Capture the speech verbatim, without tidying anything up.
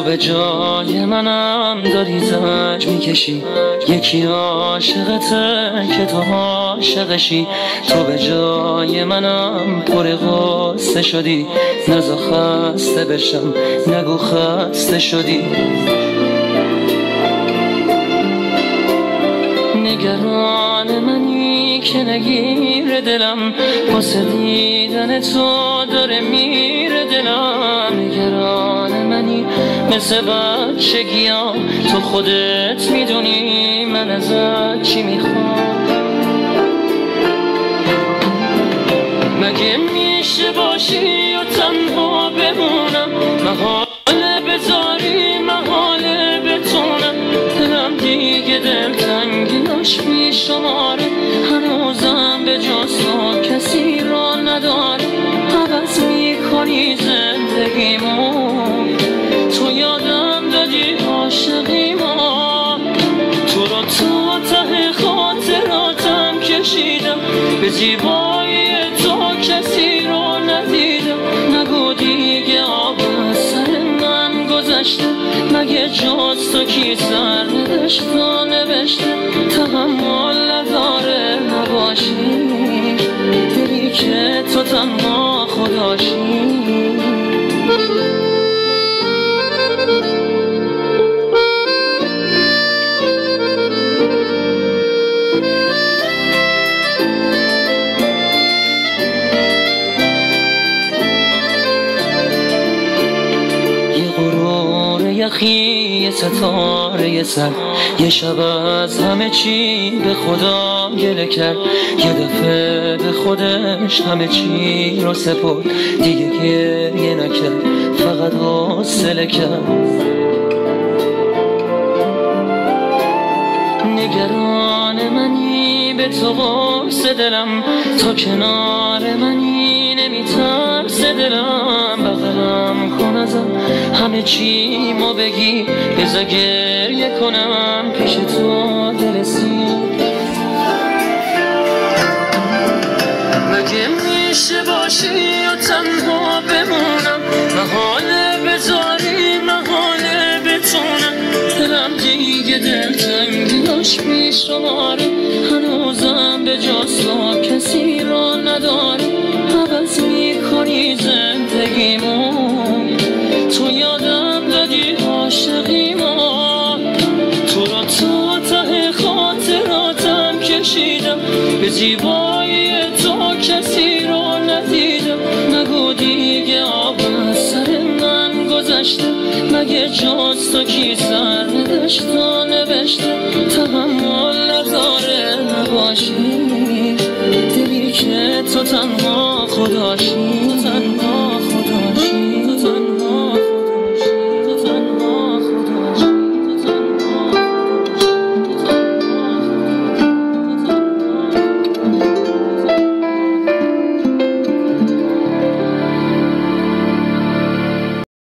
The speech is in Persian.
به جای منم داری زنج میکشی، یکی عاشقته که تو عاشقشی. تو به جای منم پر غصه شدی، نزا خسته بشم نگو خسته شدی. نگران منی که نگیر دلم، واسه دیدن تو داره میره دلم. نگران منی مثل بچگیام، تو خودت میدونی من ازت چی میخوام. مگه میشه باشی و تنها بمونم، محاله بذاری محاله بتونم. دلم دیگه دلتنگیاش میشماره، هنوزم به جز تو کسی را نداره. عوض میکنی زندگیمو، تو یادم دادی عاشقیمو. تو رو تا ته خاطراتم کشیدم، به زیبایی تو کسی رو ندیدم. نگو دیگه آب از سر من گذشته، مگه جز تو کی سر نوشت و نوشته. تحمل نداره نباشی، دلی که تو تنها خداشی. یه ستاره سر، یه شب از همه چی به خدا گله کرد. یه دفعه به خودش همه چی رو سپرد، دیگه گریه نکرد فقط حوصله کرد. نگران منی به تو قرص دلم، تا کنار منی نمیترس دلم. بغلم کن ازم همه چی مو بگی، بذار گریه کنم پیش تو دلسی. مگه میشه باشی و تنها بمونم، محاله بذاری محاله بتونم. دلم دیگه دلتنگیاش میشماره، هنوزم به جز تو کسی را نداره. عوض میکنی زندگیمو، تو یادم دادی عاشقیمو. تو را تا ته خاطراتم کشیدم، به زیبایی تو کسی رو ندیدم. نگو دیگه آب از سر من گذشته، مگه جز تو کی سر نوشت و نوشته. تحمل نداره